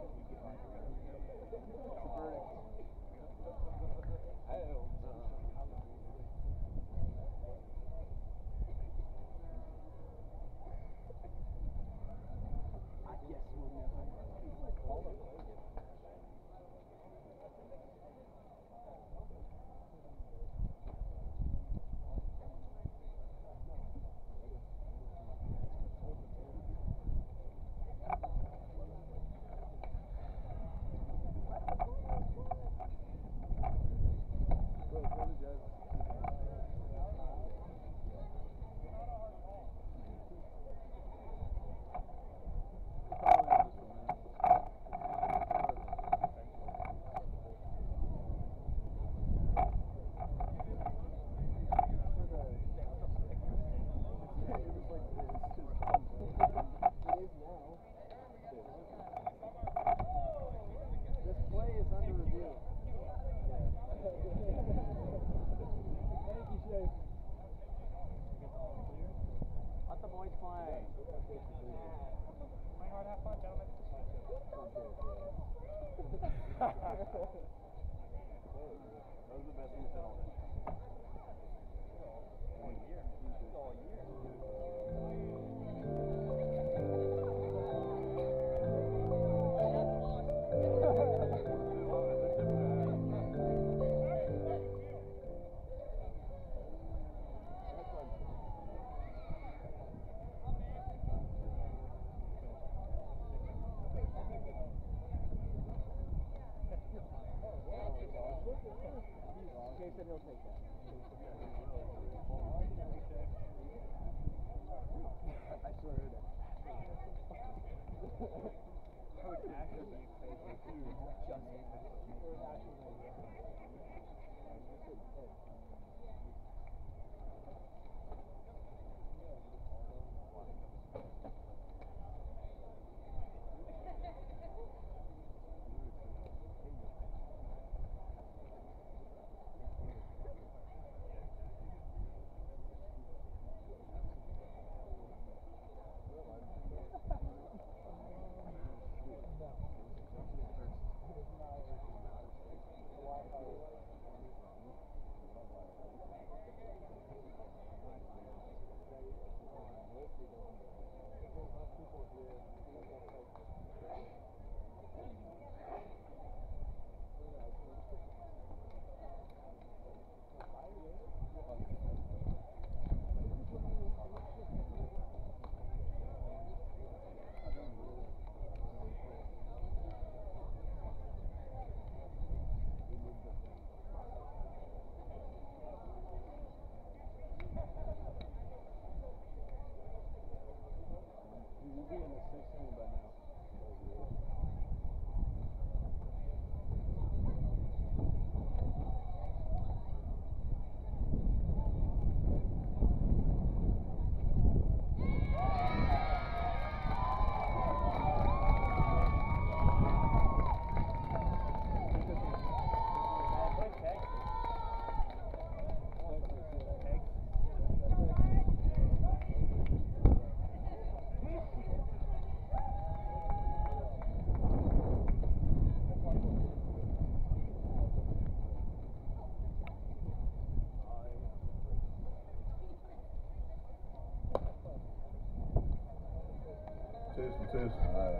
Test.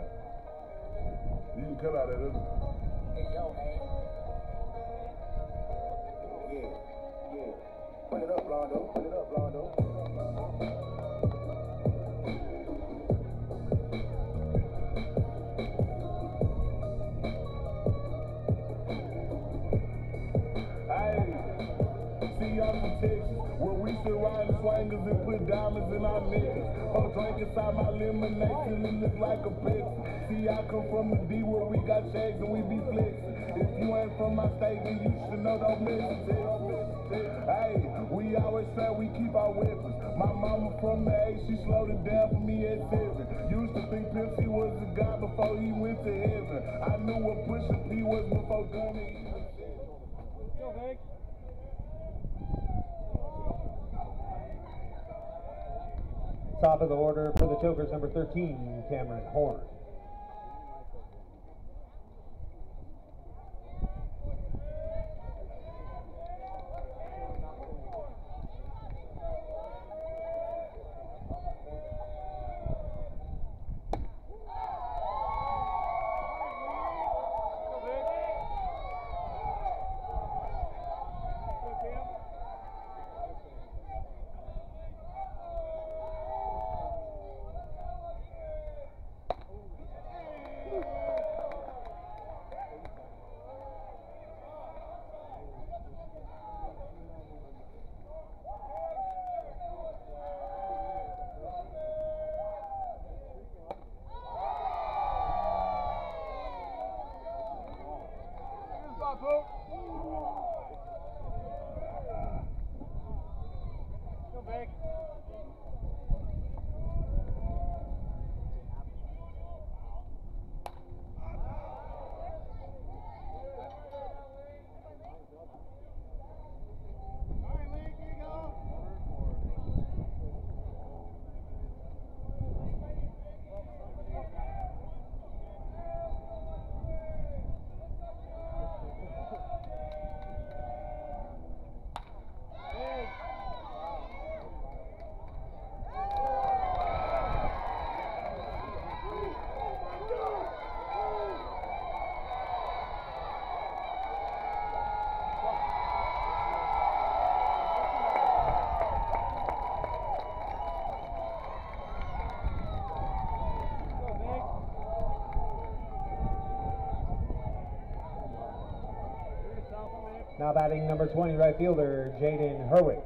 You can cut out that other. Hey, yo, hey. Yeah. Put it up, Blondo. See, I'm from Texas, where we sit riding swangers and put diamonds in our necks. Oh, drink inside my lemonade till it look like a Pepsi. See, I come from the D where we got shades and we be flexing. If you ain't from my state, then you should know don't mess with Texas. Hey, we always say we keep our weapons. My mama from the A, she slowed it down for me at 7. Used to think Pepsi was a god before he went to heaven. I knew what Pusha P was before Gunna even said. Go, Vic. Top of the order for the Chokers, number 13, Cameron Horn. Now batting number 20, right fielder, Jaden Herwick.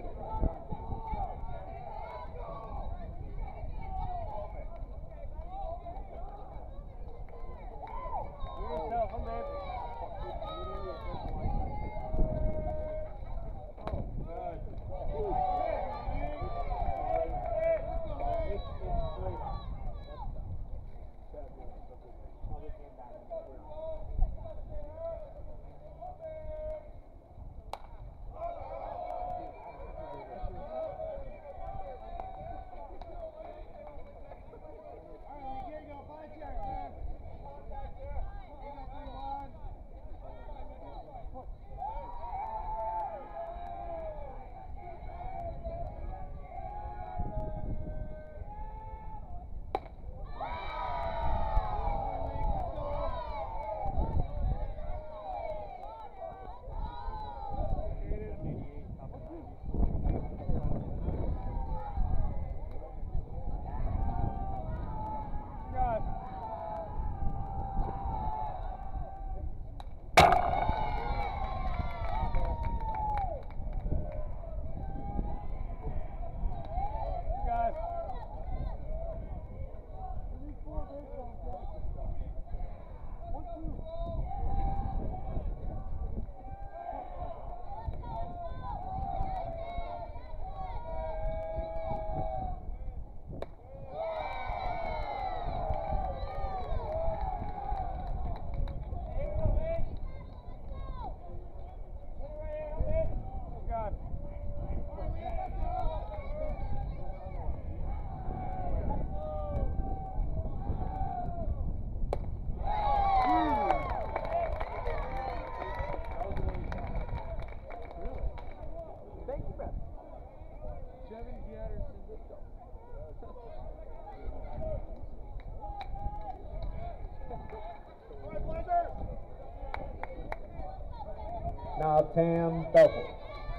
Now Tam Belfort.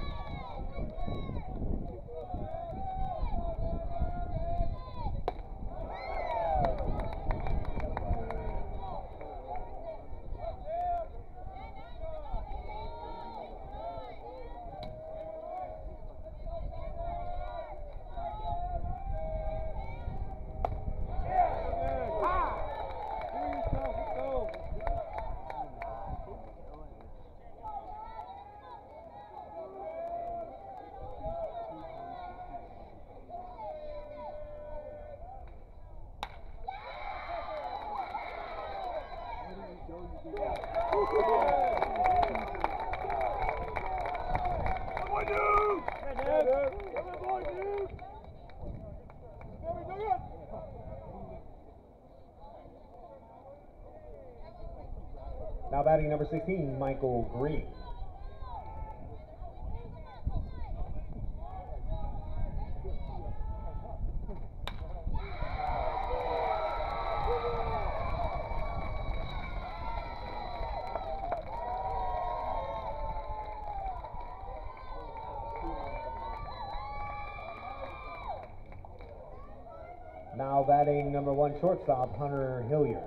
Now batting number 16, Michael Green. Now batting number 1, shortstop, Hunter Hilliard.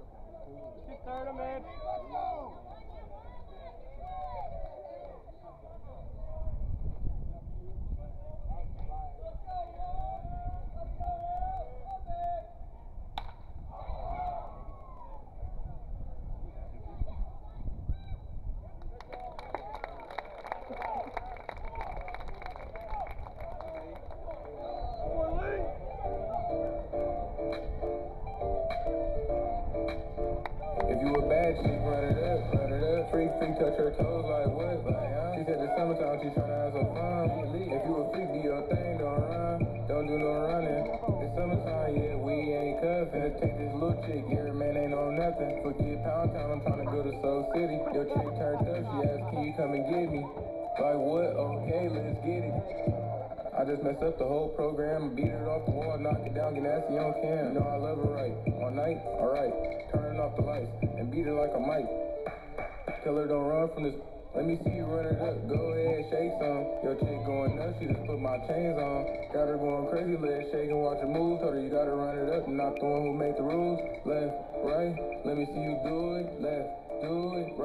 If you a bad chick, run it up. Freak, touch her toes like what? She said the summertime, she tryna have some fun. If you a freak, do your thing, don't run. Don't do no running. It's summertime, yeah, we ain't cuffin'. Take this little chick, here, man, ain't on nothing. Forget Pound Town, I'm tryna go to Soul City. Your chick turned up, she asked, can you come and get me? Like what? Okay, let's get it. I just messed up the whole program, beat it off the wall, knock it down, get nasty on cam. You know I love her right. All night, alright. Turning off the lights and beat her like a mic. Tell her don't run from this. Let me see you run it up. Go ahead, shake some. Your chick going nuts, she just put my chains on. Got her going crazy, legs shaking, watch her move. Told her you gotta run it up, not the one who made the rules. Left, right, let me see you do it. Left, do it, right.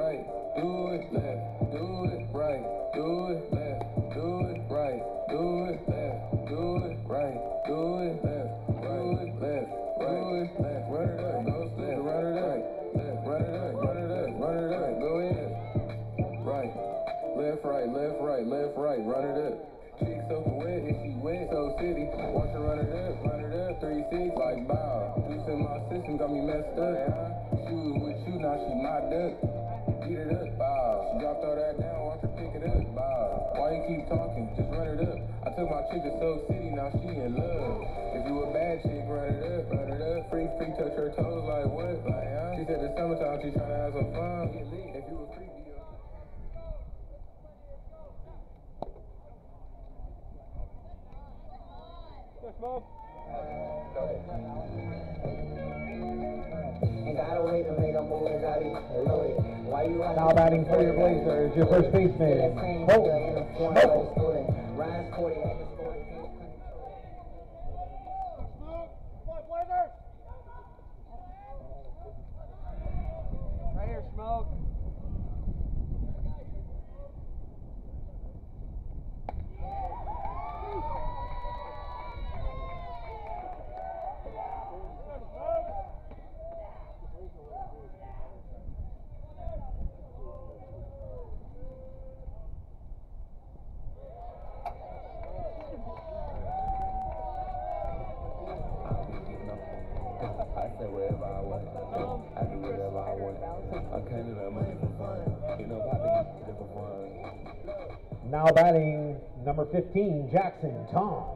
do it left, do it right, do it left, do it right, do it left, do it right, do it left, do it left, do it left, run it up, go left, run it up, left, run it up, run it up, run it up, go in, right, left, right, left, right, left, right, run it up. Chick so wet, if she wet, so city. Watch her run it up, 3-6, like bow. Juice in my system got me messed up. She was with you, now she my duck. Beat it up, bow. She dropped all that down, watch her pick it up, bow. Why you keep talking? Just run it up. I took my chick to Soul City, now she in love. If you a bad chick, run it up, run it up. Freak, touch her toes, like what? Like, she said the summertime, she tryna have some fun. If you a freak, Now batting for your Blazers, your first baseman, Bolton Smoke. Right here, Smoke. I say wherever I want. I do whatever I want. I can't do that money for fun. You know, Poppy did it for fun. Now batting number 15, Jackson Toms.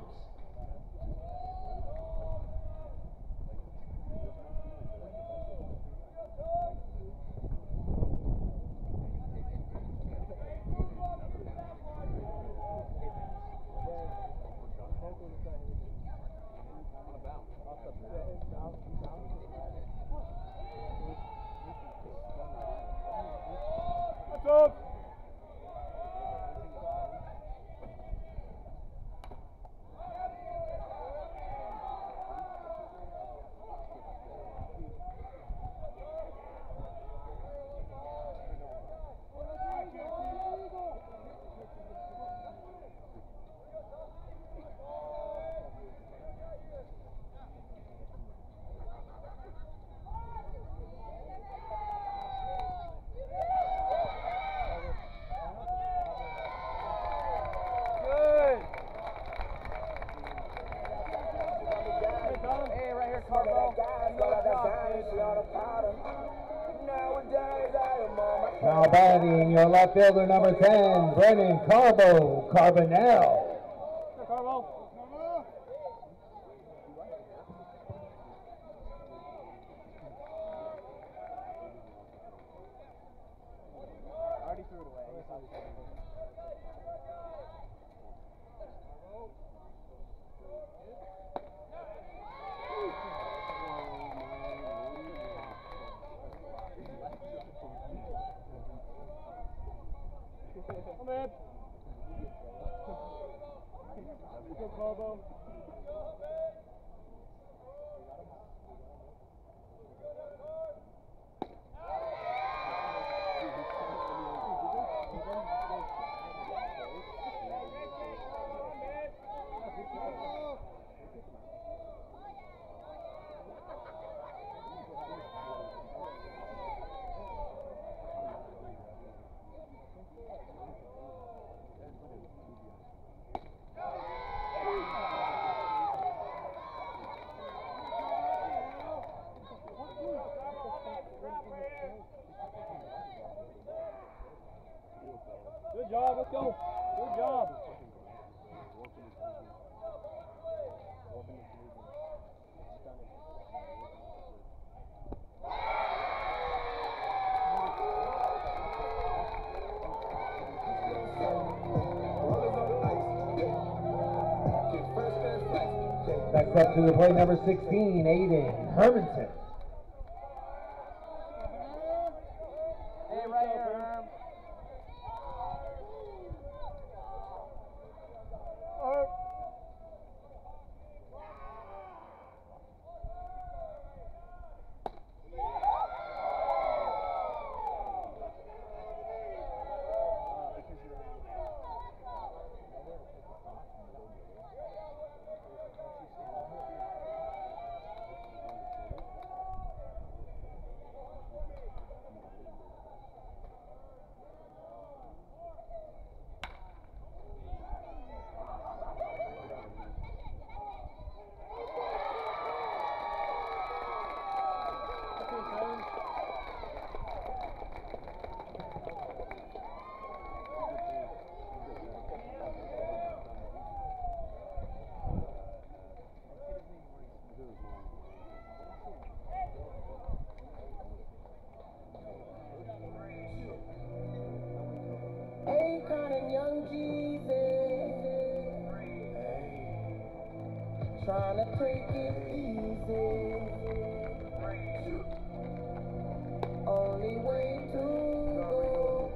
Now batting your left fielder, number 10, Brennan Carbonell. Already threw it away. Come in. Go, Carbo. Good job, let's go. Good job. Next up to the plate, number 16, Aiden Hermanson. Hey, right here, Herm. take it easy. Only way to go.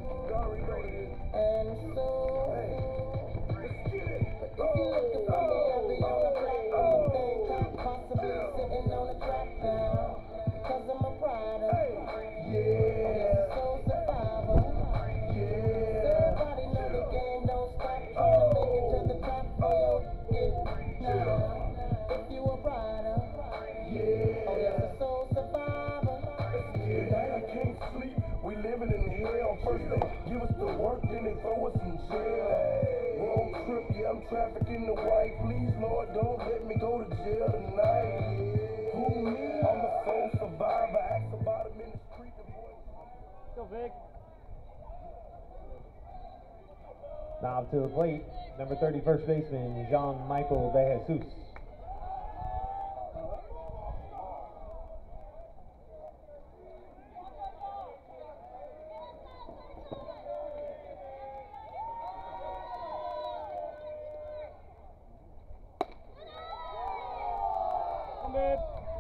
And so, but if you're looking for me, I'll be on the platform. Thing can't possibly sitting on a track now. Because I'm a rider. Yeah. Soul survivor. Yeah. Everybody know the game don't stop. Trying to make it to the top for your now. If you a rider. Yeah. Oh, yes, a soul survivor. Yeah, I can't sleep. We living in hell. First they give us the work, then they throw us in jail. Road trip, yeah, I'm trafficking the white. Please, Lord, don't let me go to jail tonight. Who me? I'm a soul survivor. Ask about him in the street. Go, Vic. Now to the plate, number 30, first baseman, Jean-Michael De Jesus. Come, babe.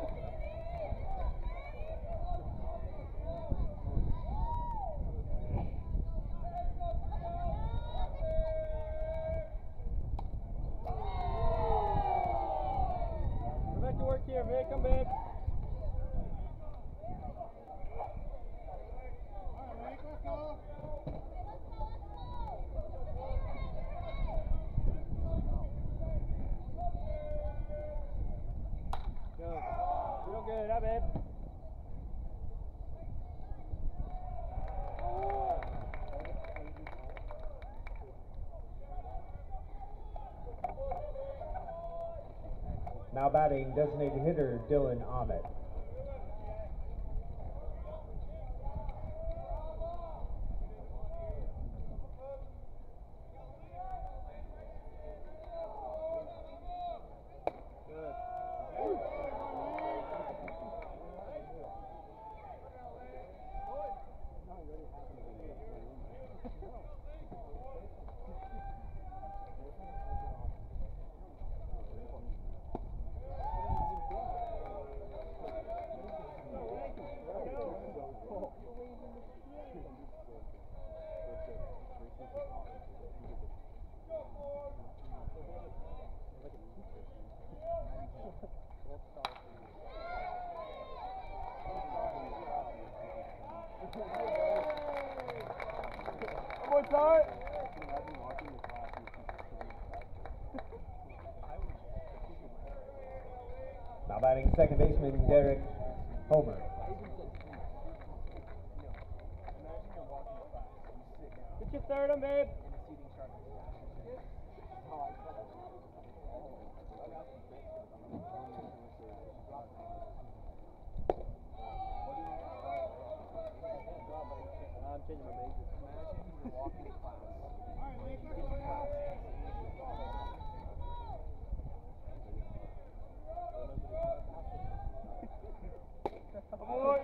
Go back to work here, Vic. Come, babe. Good. Real good, huh, babe? Now batting, designated hitter, Dylan Ahmed. Come on, Ty. Now batting, second baseman, Derek Homer. Get your third one, babe. I'm changing my major. Imagine you're walking to class. Boy!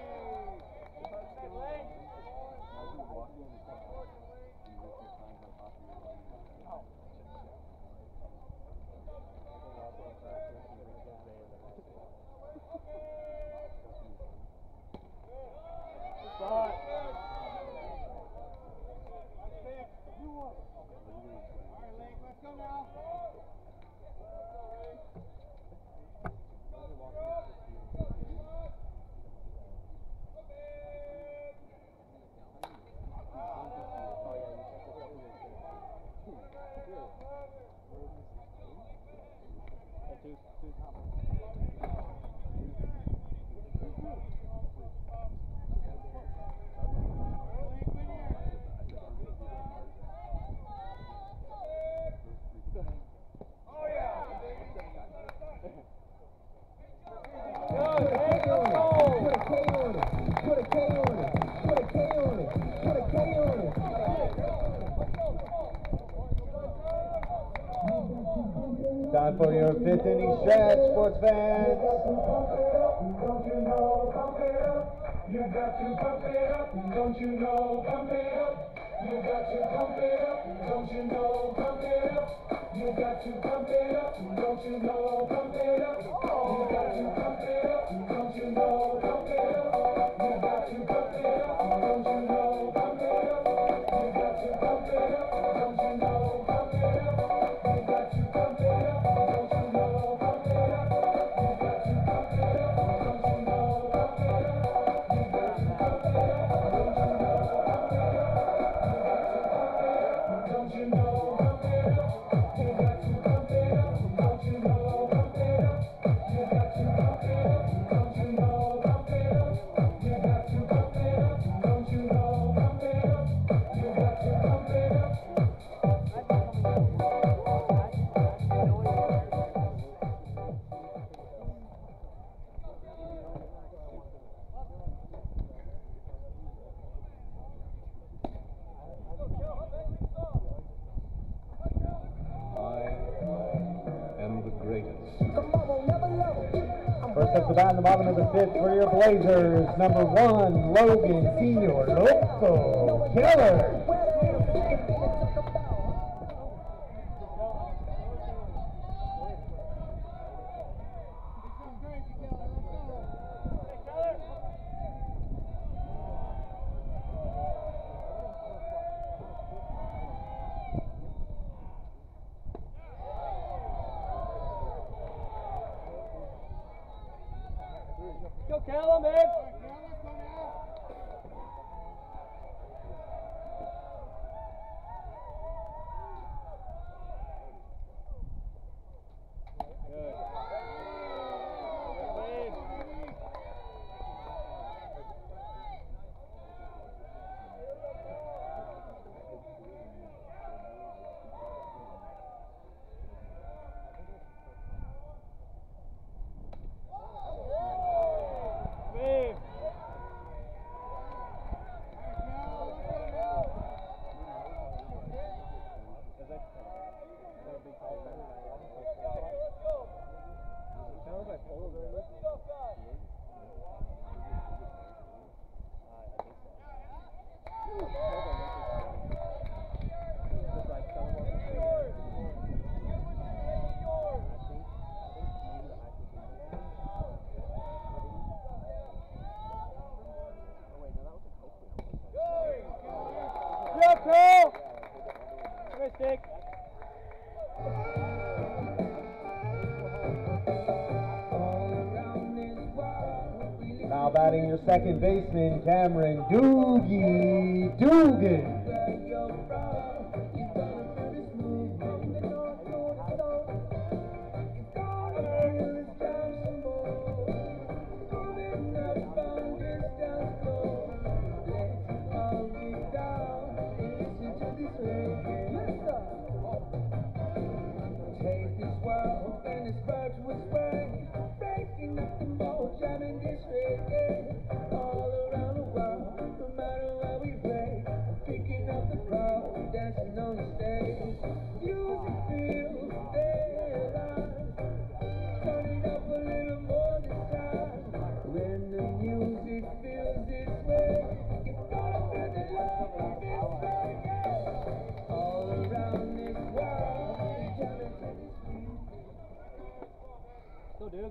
Time for your fifth inning stretch, sports fans. Don't you know, pump it up. You got to pump it up. Don't you know, pump it up. You got to pump it up. Don't you know, pump it up. You got to pump it up, don't you know? Pump it up. You got to pump it up, don't you know? Pump it up. You got to pump it up, don't you know? Pump it up. You got to pump it up, don't you know? Pump it up. You got to pump it up, don't you know? Pump it up. You got to pump it up, don't you know? Pump it up. You got to pump it up, don't you know? Pump it up. Don't you know? Pump it up. You got to pump it up. Don't you know? Pump it up. You got to pump it up. Don't you know? Pump it up. You got to pump it up. Don't you know? Pump it up. You got to pump it up. First up the bat in the bottom of the fifth for your Blazers, number 1, Logan Senior Loco Killer. Go, Callum, man. Now batting your second baseman, Cameron Doogie Dugan. Take this world and its birds with spring, breaking up the mold, jamming this reggae. All around the world, no matter where we play, picking up the crowd, dancing on the stage. Music feels their lives, turn it up a little more this time. When the music feels this way, you gotta feel the love of this reggae. All around this world. Go, dude.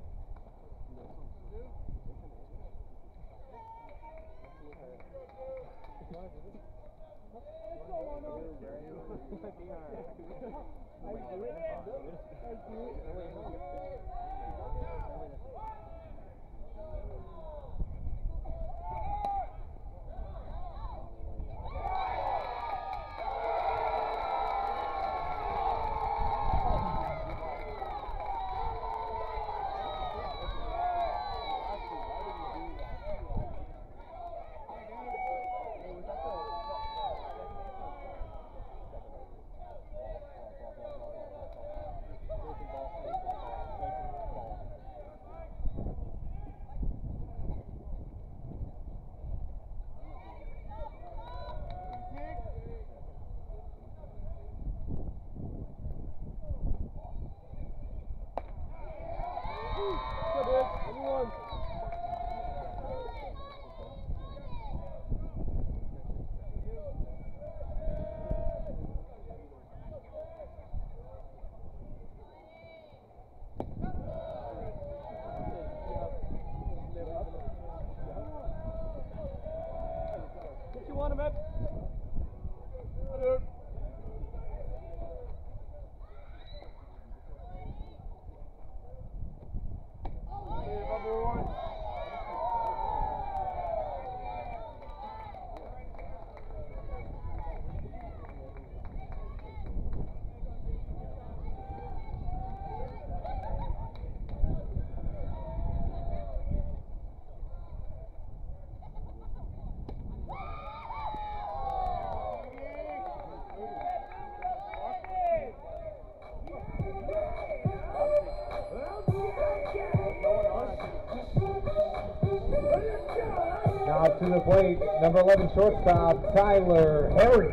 Now to the plate, number 11 shortstop, Tyler Harry.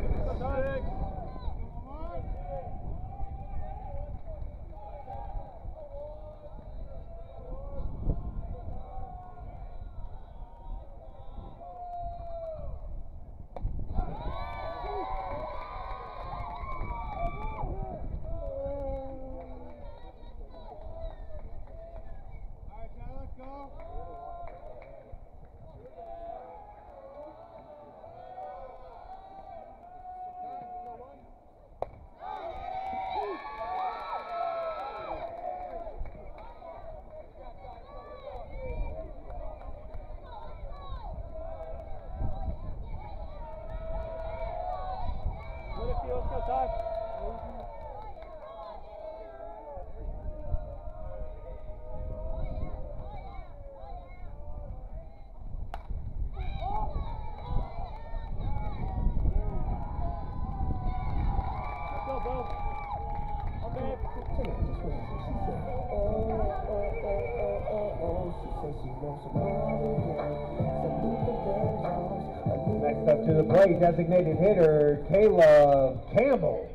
Next up to the plate, designated hitter, Caleb Campbell.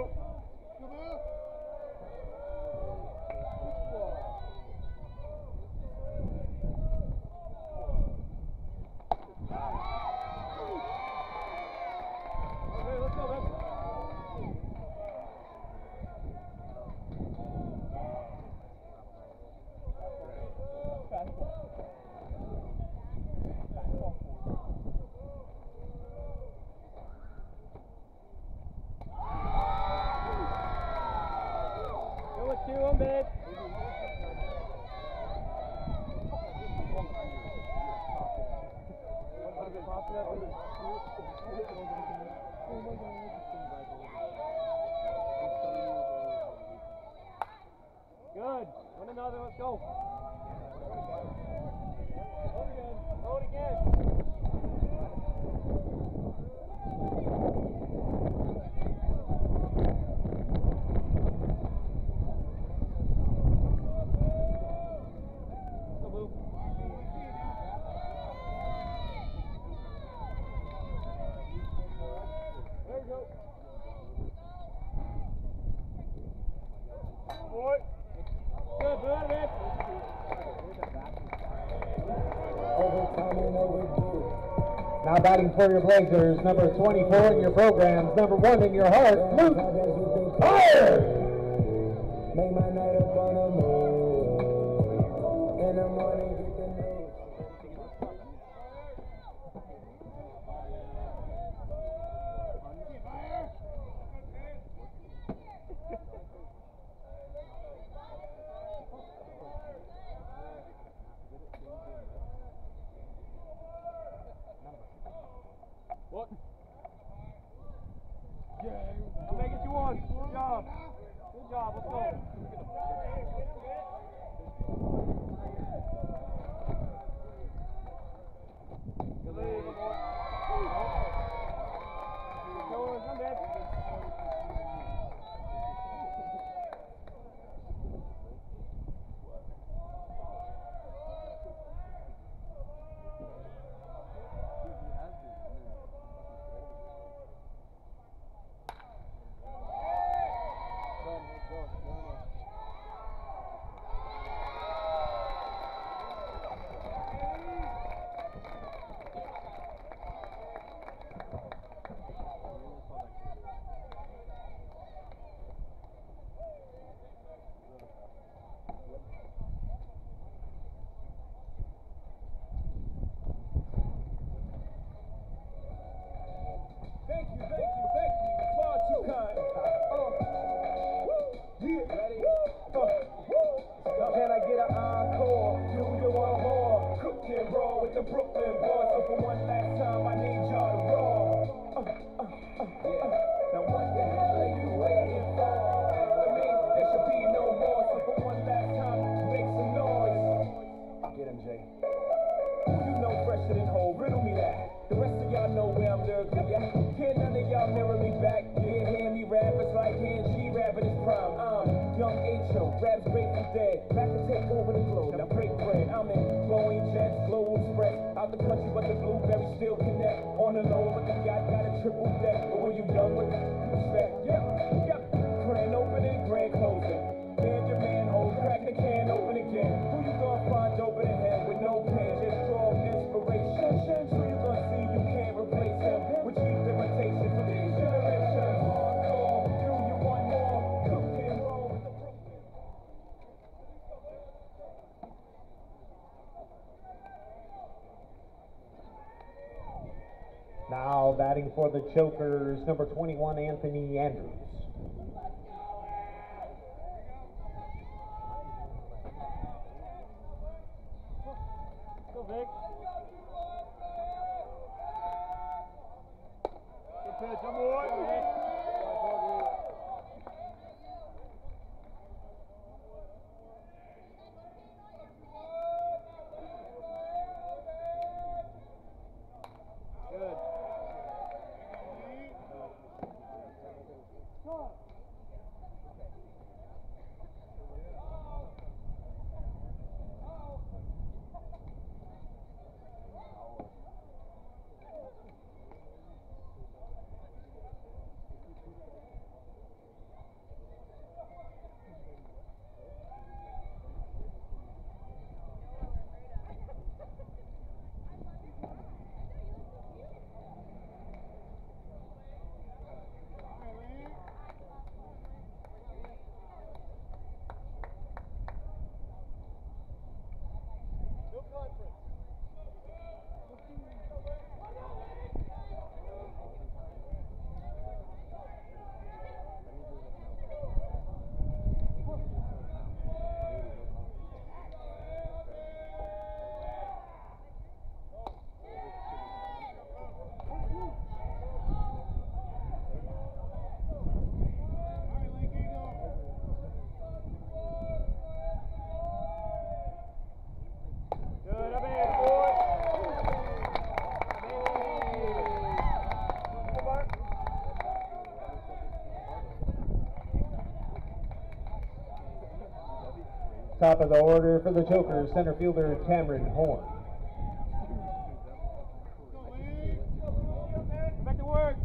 Good. Win another. Let's go. Roll it again. Now batting for your Blazers, number 24 in your programs, number 1 in your heart, Luke Fire! Make my night up on a moon. In the morning, get the news. What? Yeah. I'll make it you one. Good job. with the Brooklyn boys. So for one last time, I need y'all to roll. Yeah. Now what the hell are you waiting for? After me, there should be no more. So for one last time, make some noise. Get him, Jay. Who you know fresher than whole? Riddle me that. The rest of y'all know where I'm lurking at. Can't none of y'all mirror me back. Yeah, hear me rap, it's like hand G rapping his prime. Young H.O., raps Grateful Dead. Back to take over the globe. Now break bread. I'm in glowing jets, global express. Out the country, but the blueberries still connect. On the low, but the yacht got a triple deck. But when you done with it, you respect. Yep. Grand opening, grand closing. Man your manhole, crack the can open again. Who you gonna find open ahead with no pen? Just strong inspiration. Who you gonna see you can't replace him with cheap imitation from these generations. Hardcore, do you want more? Cook and roll with the Brooklyn. Now batting for the Chokers, number 21, Anthony Andrews. Go, Vic. Good pitch, I'm on. Good. Top of the order for the Chokers, center fielder Cameron Horn. Back to work.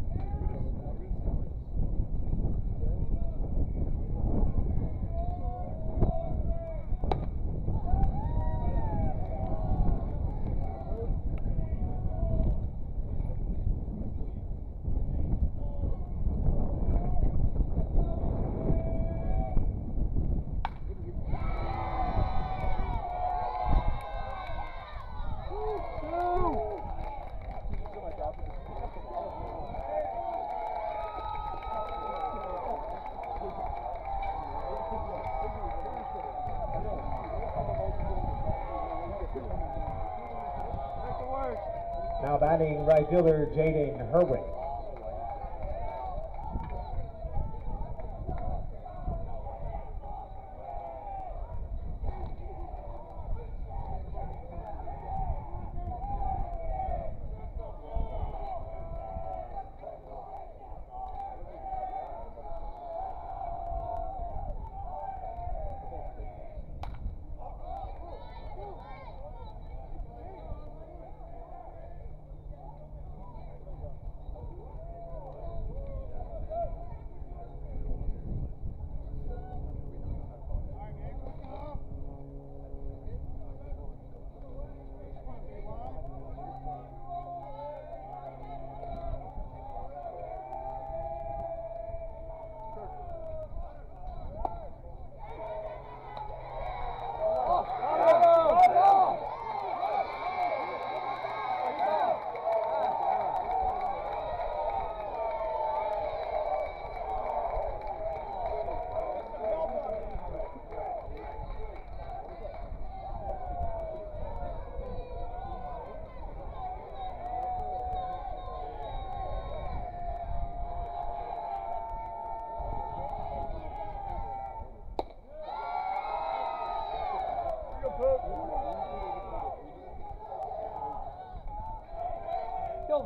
Now batting right fielder Jaden Herwick.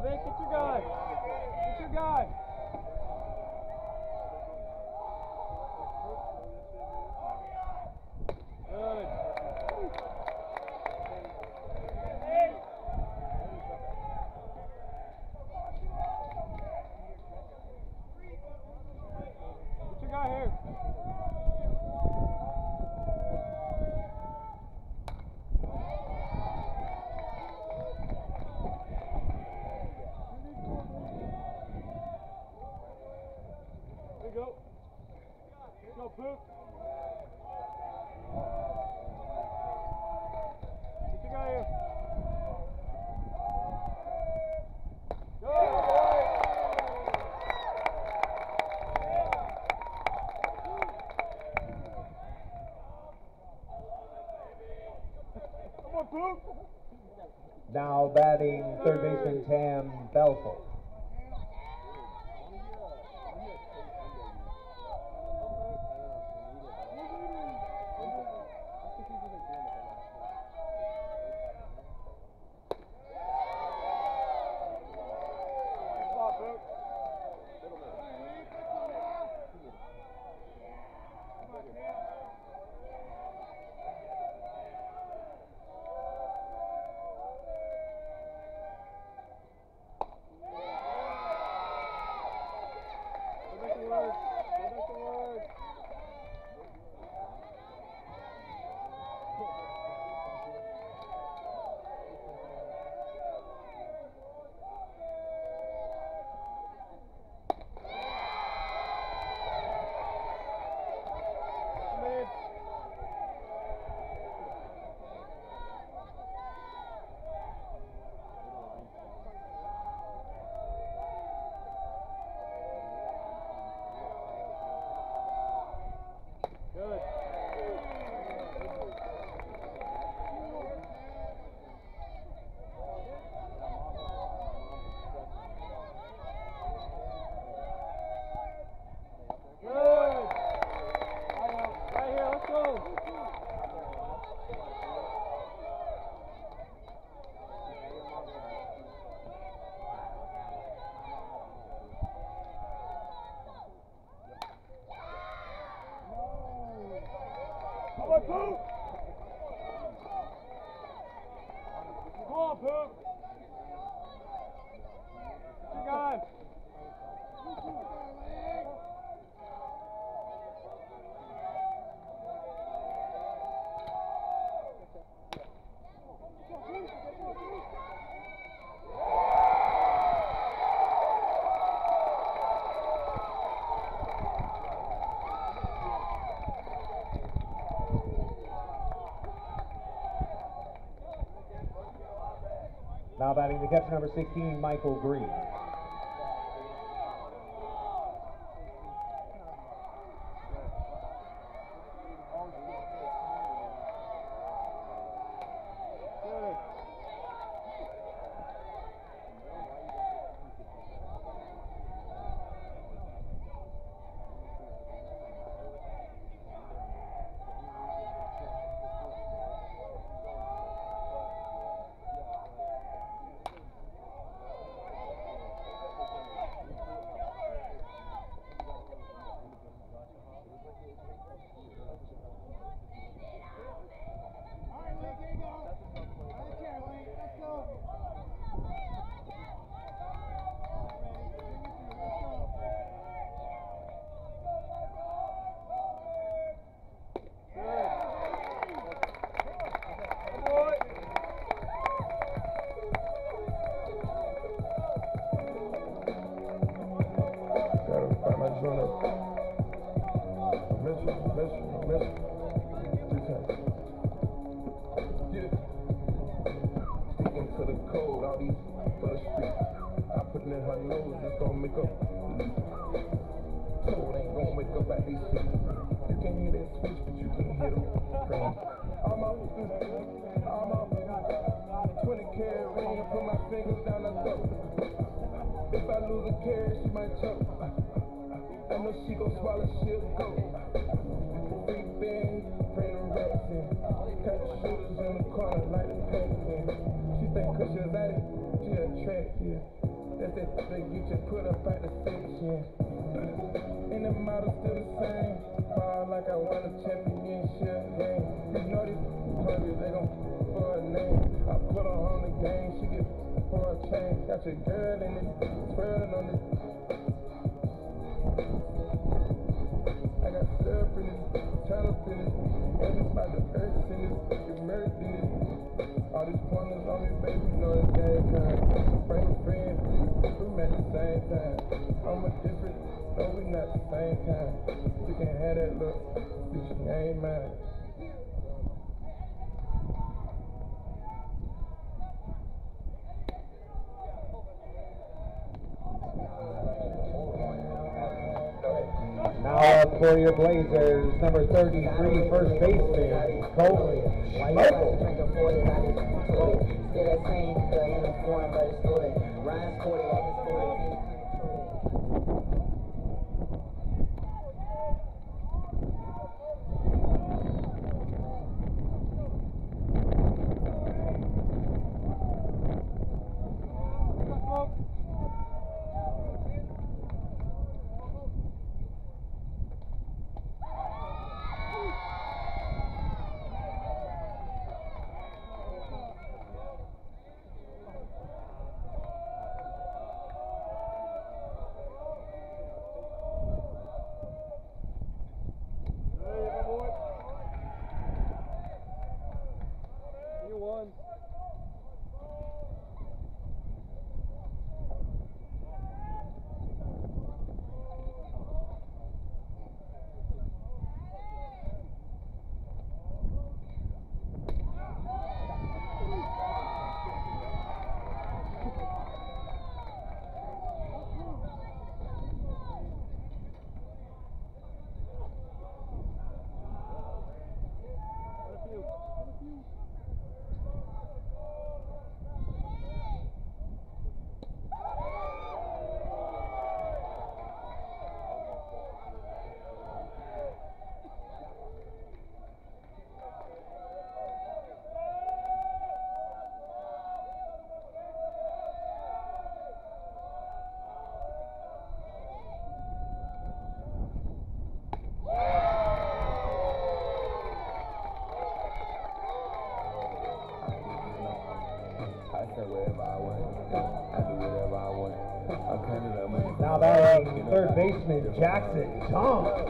Vic, get your guy. Get your guy. Good. Get your guy here. There you go. Let's go, Poop. Get your guy here. Go, boy. Come on, Poop. Now batting third baseman Tam Belfort. Good. Good. Right here, let's go. Come on, Poop! Come on, Poop! You guys! Now batting the catcher number 16, Michael Green. If I lose a carrot, she might choke. I know she gon' swallow, she'll go. Free bang, bring racks in. Catch shooters in the corner like the paint in. She think 'cause she's at it, she attractive. That's that they get you put up at the section. And the model still the same. Ball like I won a championship game. You know these purpose, they gon' for a name. I put her on the game, she get for a chain. Got your girl in it, twirling on it. I got syrup in it, turn up in it. And it's about the earth in it, get murked in it. All these pointers on me, baby, you know it's game time. Friend with friend, we met the same time. I'm a different, no, we not the same time. You can have that look, bitch, you ain't mine. Now up for your Blazers, number 33, first baseman, Coley. Michael. Still that same uniform, but it's good. Ryan sporty like it's good. Now batting third baseman, Jackson Thomas.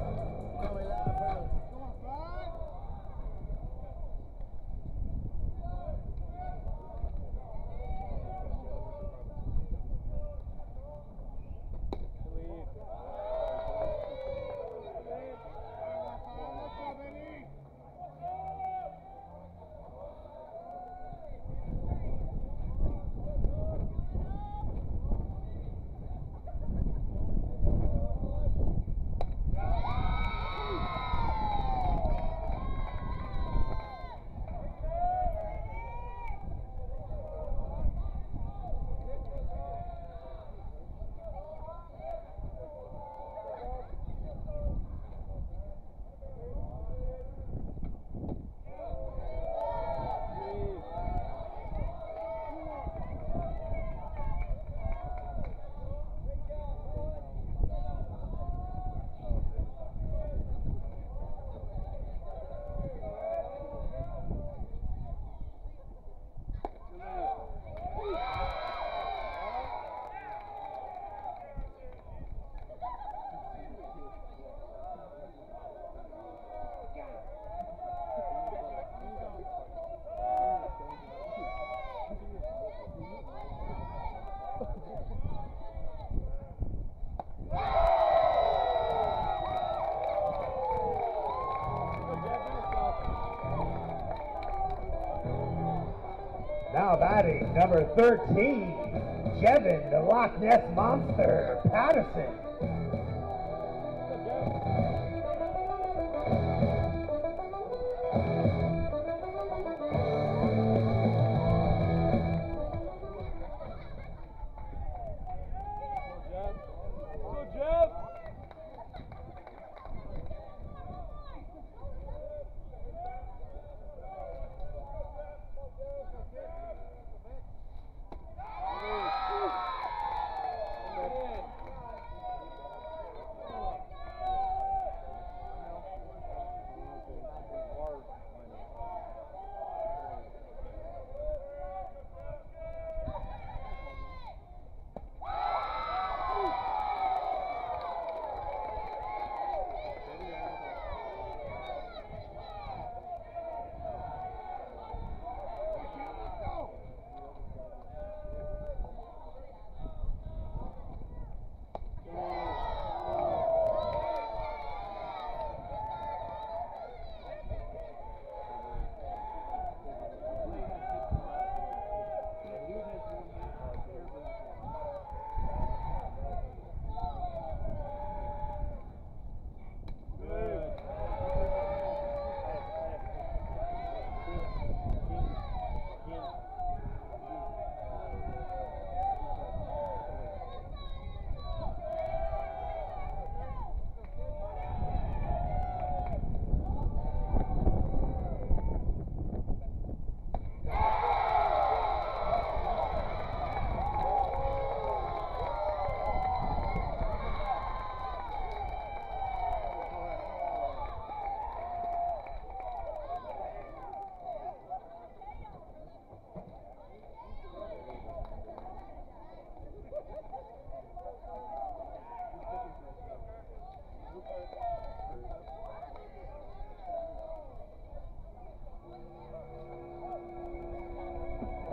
Now batting number 13, Jevin, the Loch Ness Monster, Patterson.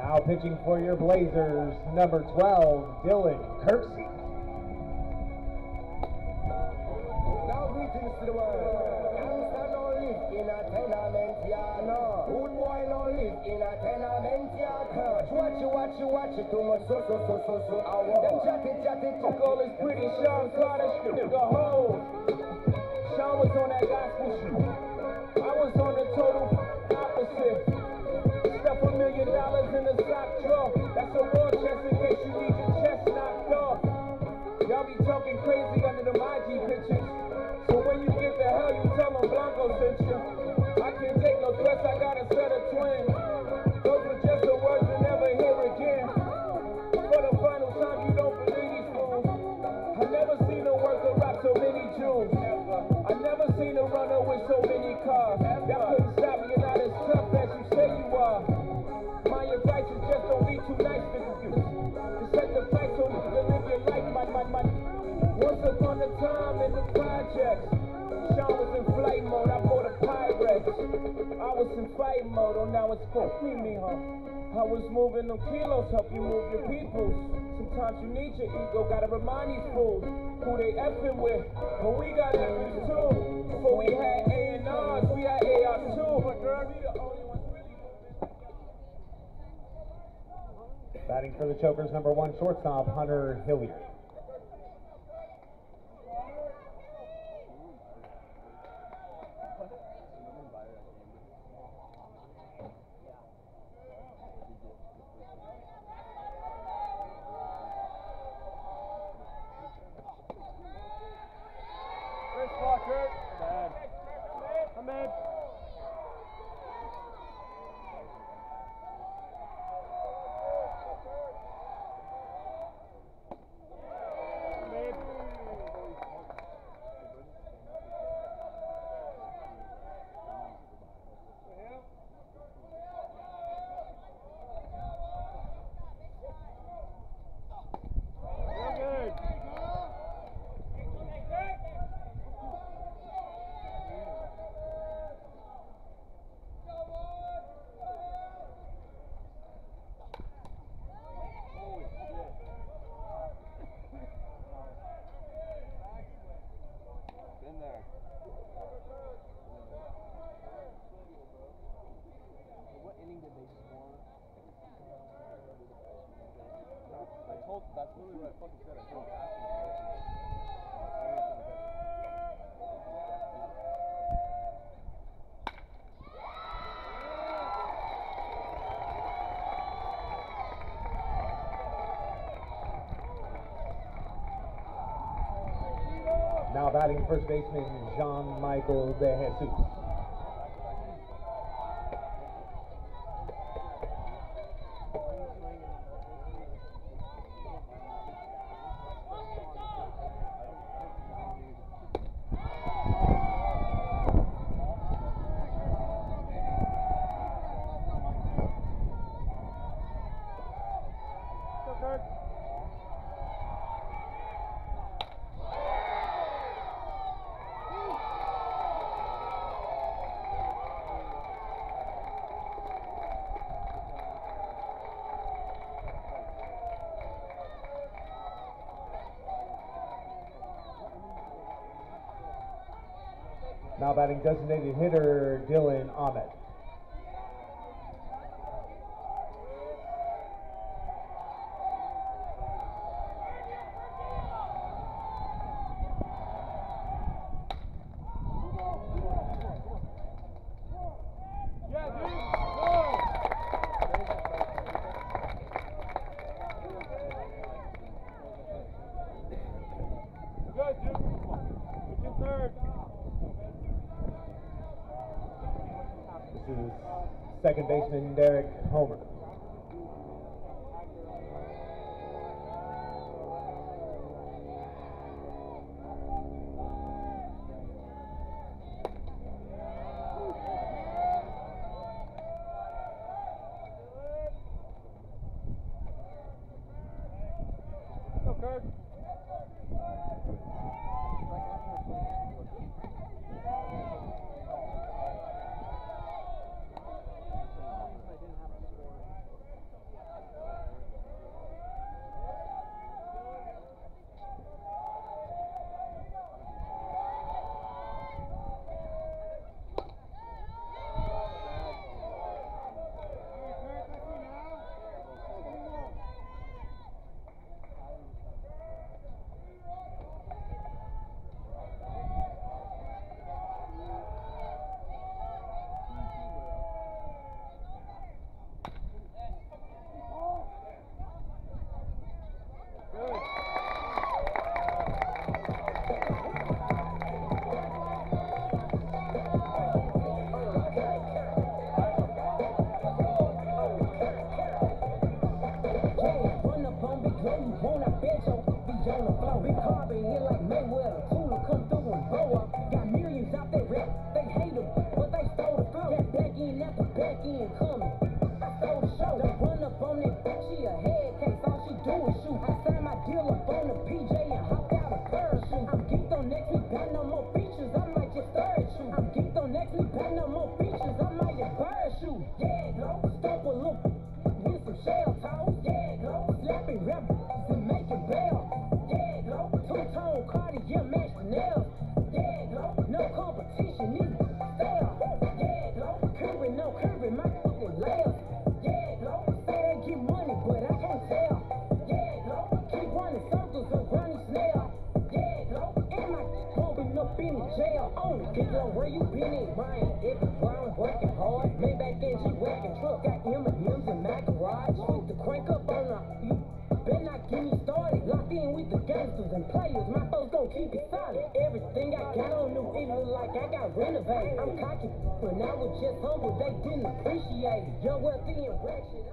Now pitching for your Blazers, number 12, Dylan Kirksey. Now greetings to the world. Youngster don't live in a tenement yard, no. Good boy don't live in a tenement yard. Watch it too much, so. Them chatty, Call is pretty, Sean Carter, nigga, ho. Sean was on that gospel shit. I was on the total opposite. Stuff $1 million in the sock drawer. That's a war chest in case you need your chest knocked off. Y'all be talking crazy under the IG pictures. So when you get the hell, you tell them Blanco sent you. I can't take no threats, I got a set of twins. Those were just the words you never hear again. For the final time, you don't believe these fools. I never seen a worker rock so many jewels. I never seen a runner with so many cars. Y'all couldn't stop me, you're not as tough as you say you are. My advice is just don't be too nice to you. Just set the price so you can live your life, my. Once upon a time in the projects, Sean was in flight mode, I bought a Pyrex. I was in fight mode, oh now it's for me, huh? I was moving them kilos, help you move your peoples. Sometimes you need your ego, gotta remind these fools who they effing with. But we got effing too. Before we had A&Rs, we had AR too. But girl, we the only ones really moving. Batting for the Chokers, number 1, shortstop, Hunter Hilliard. Ahmed. That's literally what I fucking said. I told Now batting first baseman, Jean-Michael De Jesus. Now batting designated hitter, Dylan Ahmed. Second baseman, Derek Homer. jail toes. Yeah, glow. Slapping rappers and making bail. Yeah, glow. Two-tone Cartier match the nails. Yeah, glow. No competition, these stale. Yeah, glow. Curving, no curving, my fucking layers. Yeah, glow. Say they get money, but I can't tell. Yeah, glow. Keep running circles around these snail. Yeah, glow. And my bumping up in the jail. Oh, get glow, where you been at, Ryan? Everywhere I'm working hard. Maybach and G-Wagon truck, got M&M's in my garage. Put the crank up on the. You better not get me started. Locked in with the gangsters and players. My folks gon' keep it solid. Everything I got on new, it look like I got renovated. I'm cocky, when I was just humble, they didn't appreciate it. Young, wealthy, and ratchet.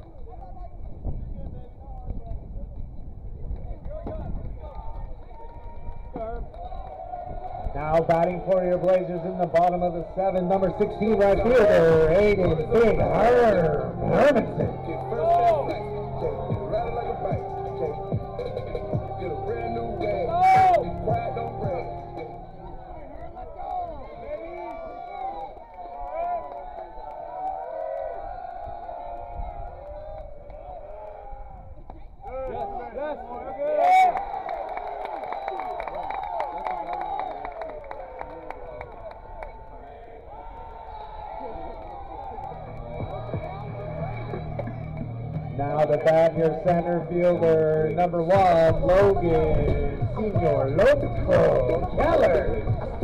Now batting for your Blazers in the bottom of the 7, number 16 right fielder, Aiden Big Hermanson. Ride like a bike. Get a brand new bag. Quiet, don't brag. Now to bat your center fielder, number 1, Logan Senior Loco Keller.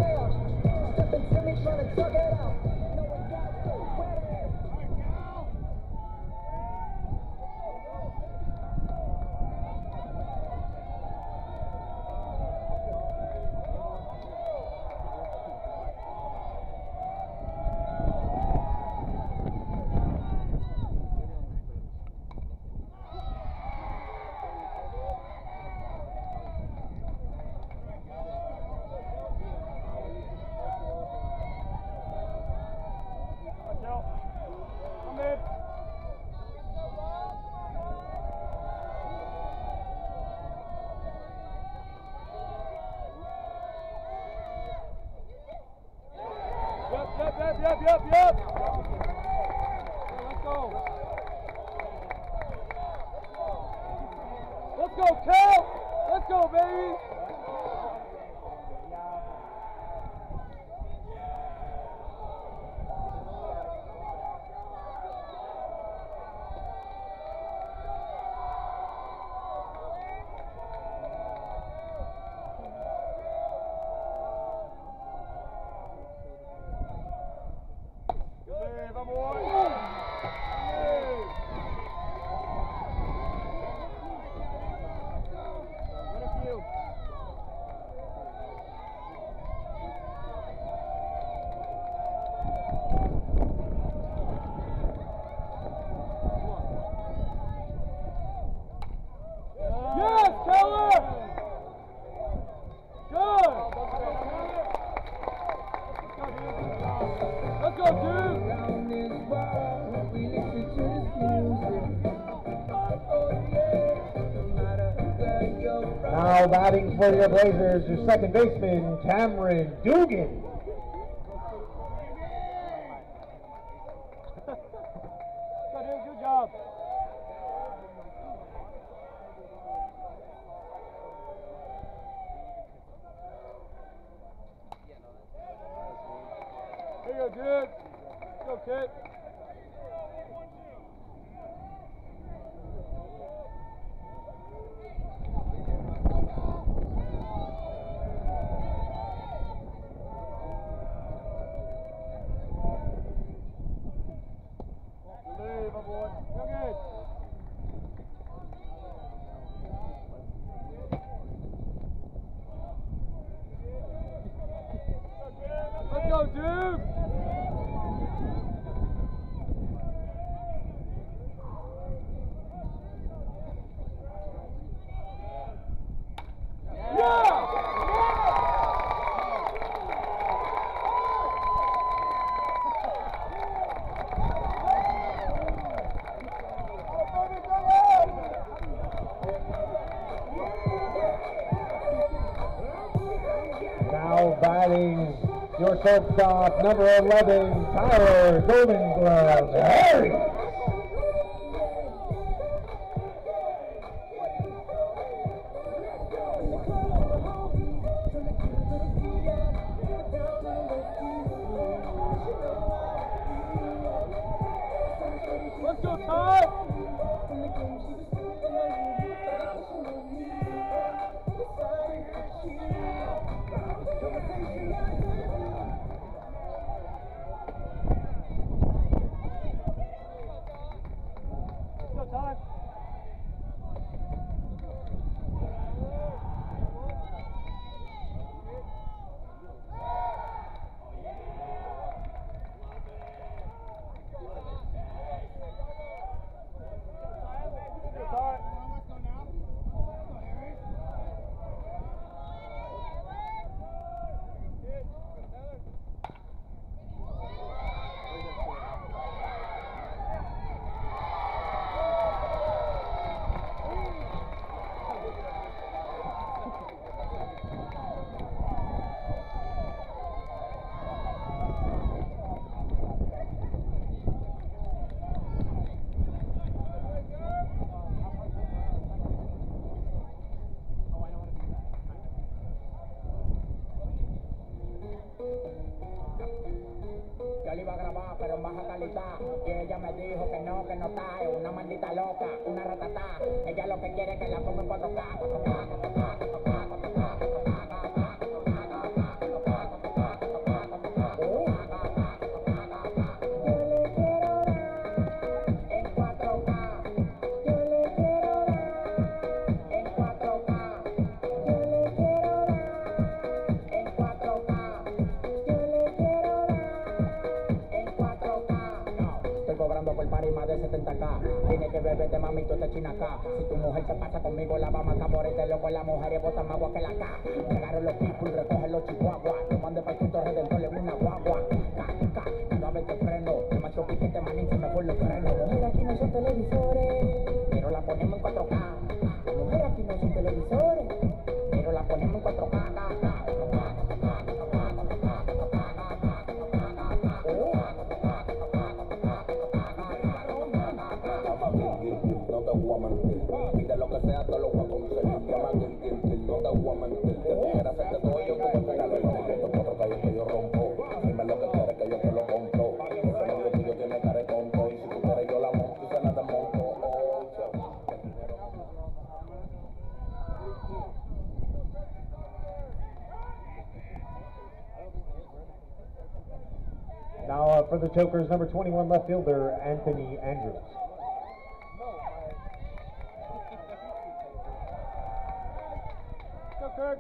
Yep. Let's go. Let's go, Cal. Let's go, baby. Now batting for your Blazers, your second baseman, Cameron Dugan. Good job. There you go, good. Go, kid. Let's go, dude! Now batting your shortstop, number 11, Tyler Golden Glove Harry. Yo le iba a grabar, pero en baja calidad. Y ella me dijo que no está. Es una maldita loca, una ratatá. Ella lo que quiere es que la ponga en 4K. Por party más de 70K. Tiene que beberte, mami, tú te china acá. Si tu mujer se pasa conmigo, la vamos a acá por este loco. La mujer es bota más agua que la K. Llegaron los picos y recogen los chihuahuas. Te mande pa' Cristo Redentor en una guagua. Cada vez que freno, demasiado piquete, manín, se me fue los frenos. Mujer, aquí no son televisores, pero la ponemos en 4K. Mujer, aquí no son televisores, pero la ponemos en 4K. No te voy a mentir, pide lo que sea, te lo voy a conseguir. Llama no te voy a mentir. Que tú quieras hacerte todo, yo te voy a pegar el nombre. Estos cuatro calles que yo rompo, dime lo que quieres que yo te lo compro. Ese novio tuyo tiene cara de tonto, y si tú quieres yo la monto y se la desmonto. Now for the Chokers, number 21 left fielder, Anthony Andrews. Kirk.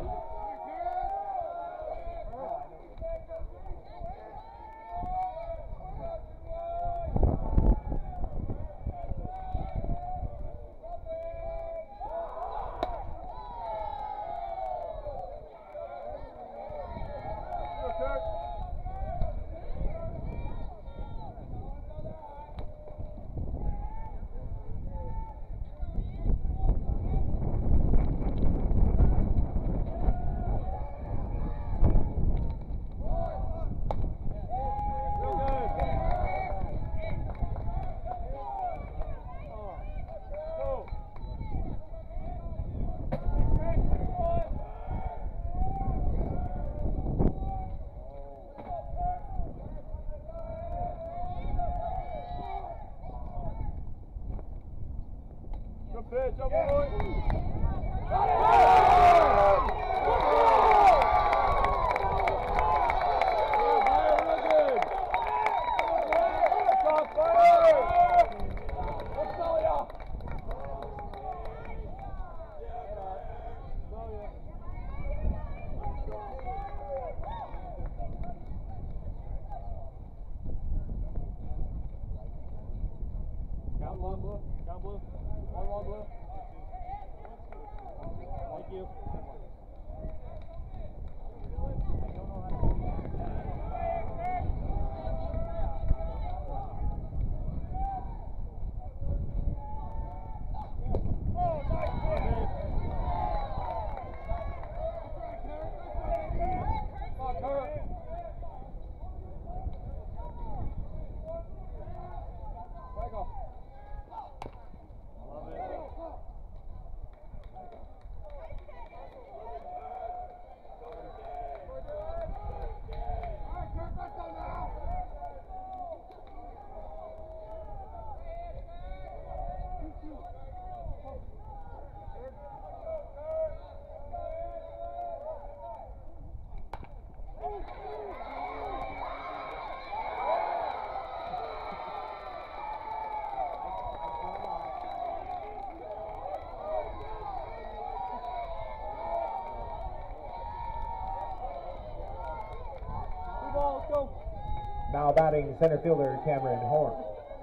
Pitch, up, boy. Count blue. Count blue. One blue. Thank you. Now batting center fielder Cameron Horn.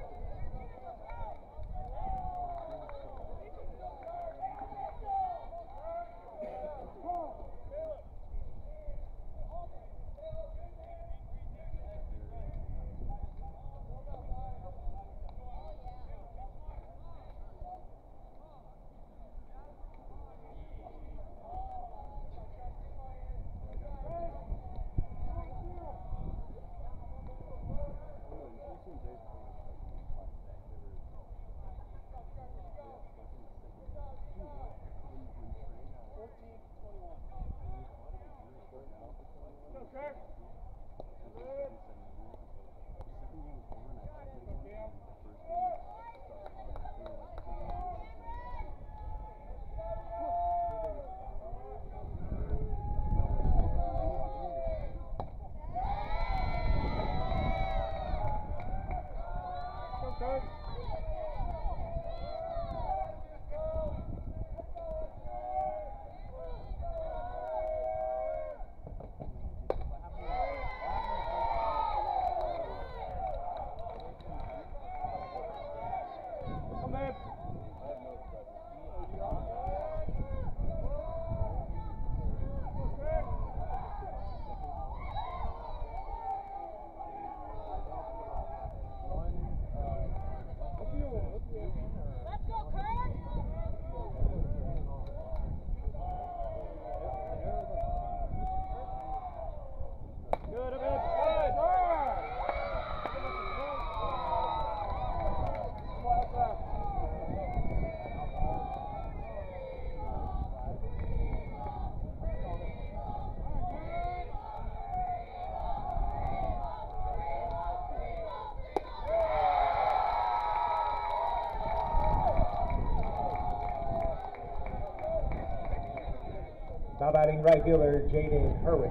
Now batting right fielder Jaden Herwin.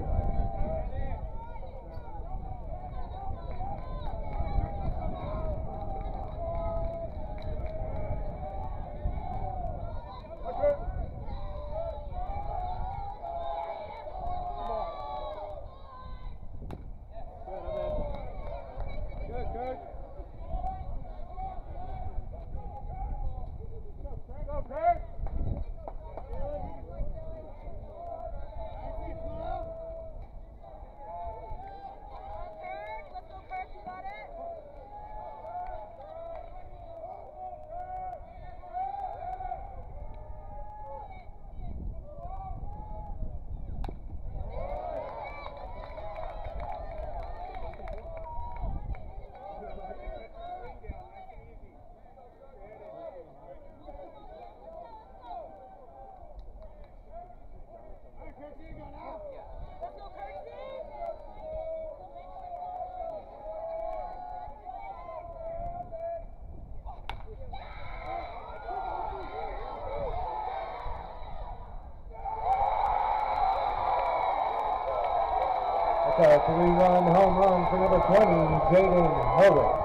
That's a three-run home run for number 20, Jaden Herwin.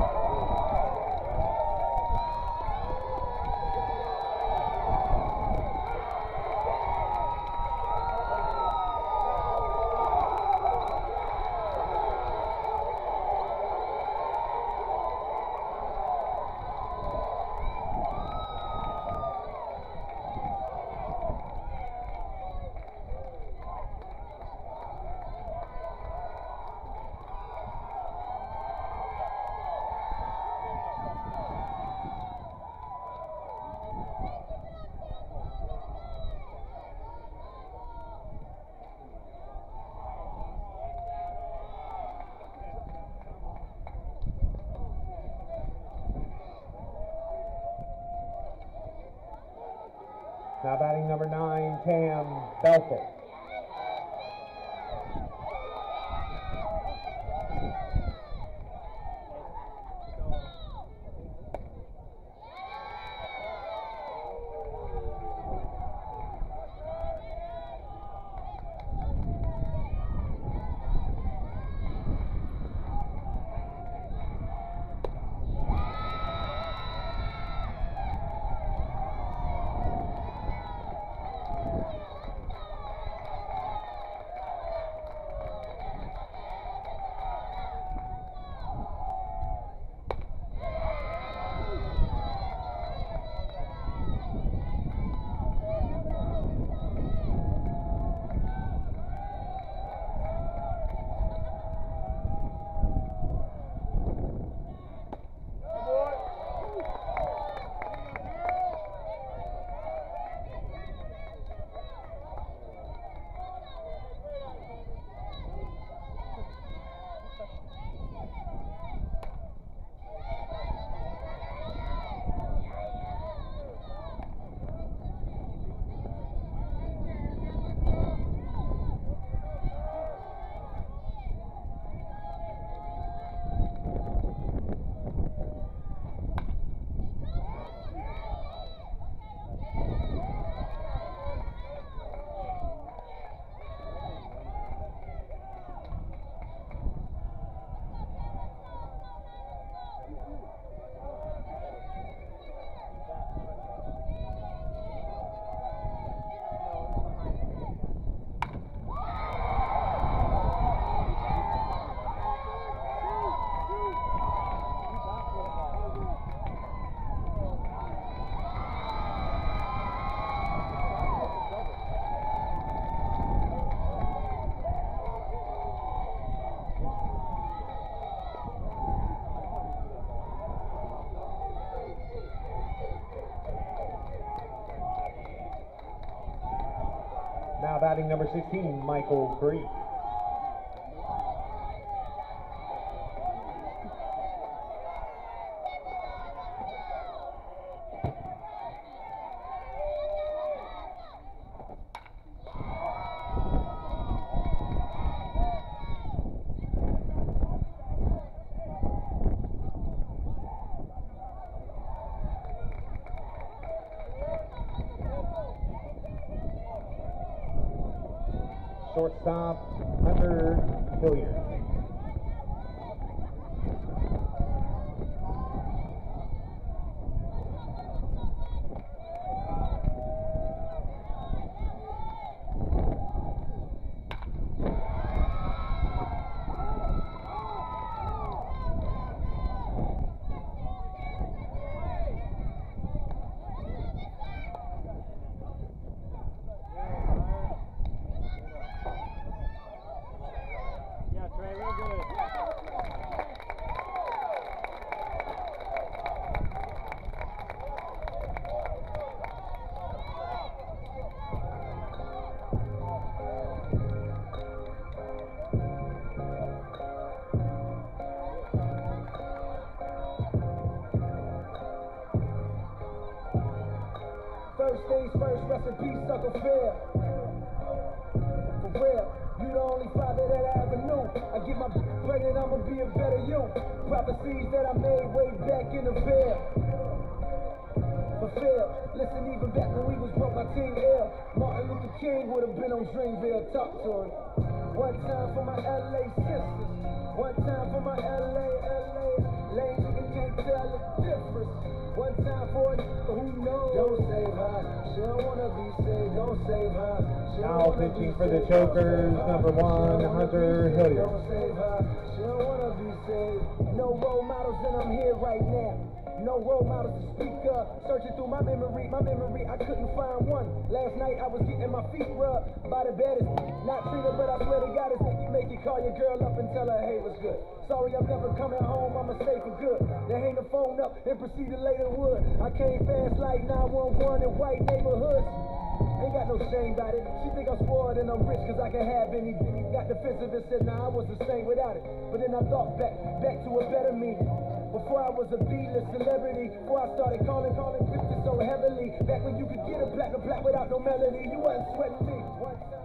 Now batting number 9, Cam Belfort. Now batting number 16, Michael Green. Shortstop, Hunter Hilliard. First things first, rest in peace, Uncle Phil. For real, you the only father that I ever knew. I get my pregnant, I'ma be a better you. Prophecies that I made way back in the field. Fulfill. Listen, even back when we was broke, my team ill. Martin Luther King would have been on Dreamville. Talk to him. One time for my LA sisters. One time for my LA. Lane, you can't tell the difference. One time for it, who knows? Don't save her. She don't wanna be saved. Don't save her. Now pitching for the Chokers, number 1, Hunter Hilliard. Don't save her. She don't wanna be saved. No role models, and I'm here right now. No role models to speak up. Searching through my memory, I couldn't find one. Last night I was getting my feet rubbed by the baddest. Not treated, but I swear to God, it's make you call your girl up and tell her, hey, what's good? Sorry, I'm never coming home, I'ma stay for good. Then hang the phone up and proceed to lay the wood. I came fast like 911 in white neighborhoods. Ain't got no shame about it. She think I'm spoiled and I'm rich cause I can have any. Got defensive and said, nah, I was the same without it. But then I thought back to a better me. Before I was a B-list celebrity, before I started calling bitches so heavily. Back when you could get a platinum plaque without no melody, you wasn't sweating me. One time.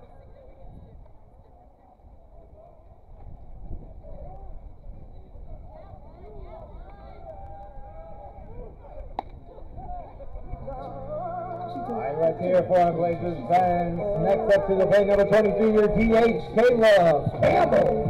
All right, let's hear for our Blazers fans. Next up to the plate, number 23, your DH, Caleb Campbell.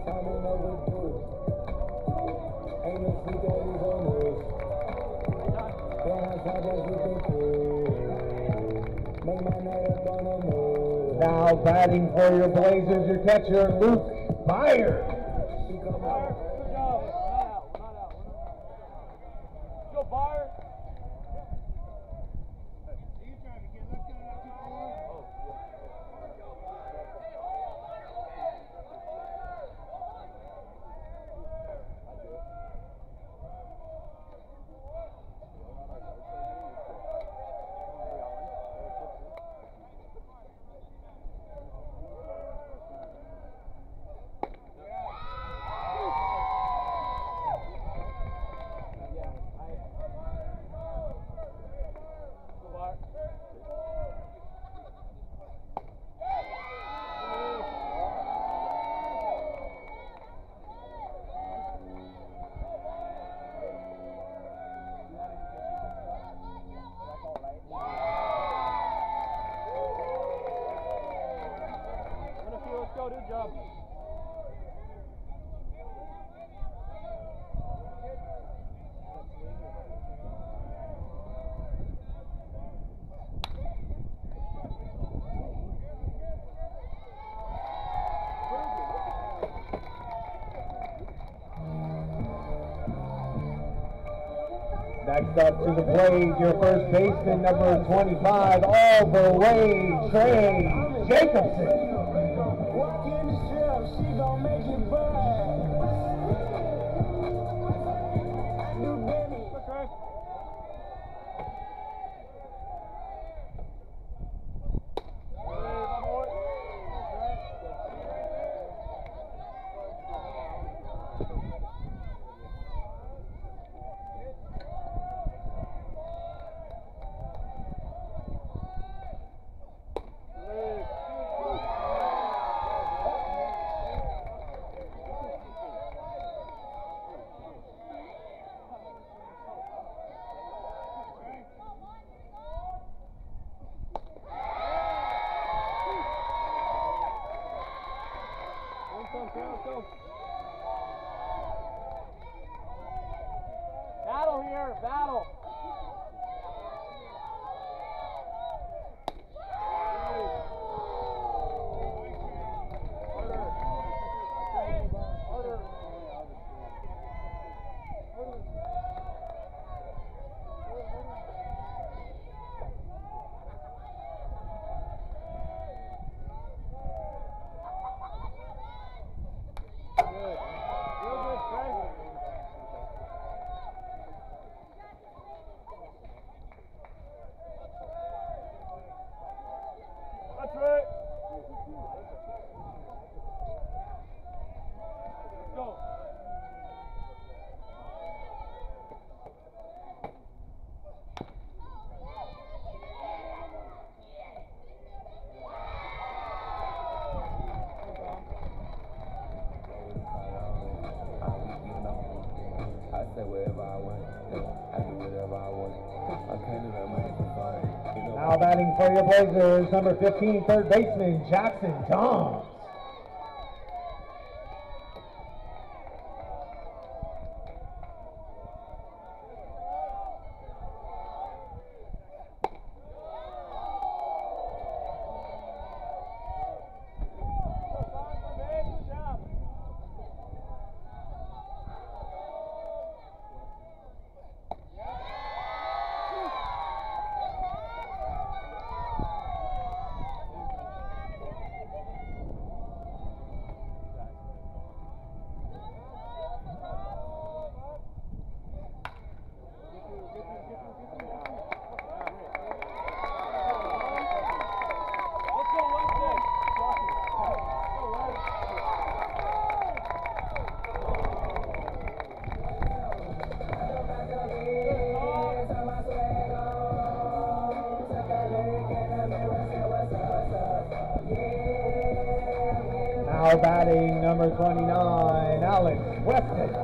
Timing overdue. Ain't no secret, it's on news. Been outside, that's what they cool. Make my night up on the move. Now batting for your Blazers, your catcher, Luke Meyer. She come out. Good job. Not out. Go, Fire. Let's go, good job. Next up to the plate, your first baseman, number 25, all the way, Trey Jacobson. Walk in the shell, she gon' make it bad. I do Benny. Battle here, battle. That's right. Let's go. I say wherever I went, I do whatever I want. I can't do that much for fun. Now batting for your Blazers, number 15, third baseman, Jackson Toms. Now batting number 29, Alex Weston.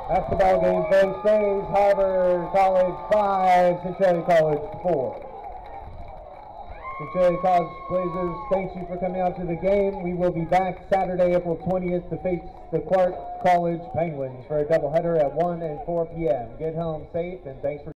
Basketball game folks stays Harvard College 5, Centralia College 4. Centralia College Blazers, thank you for coming out to the game. We will be back Saturday, April 20th to face the Clark College Penguins for a doubleheader at 1 and 4 p.m. Get home safe and thanks for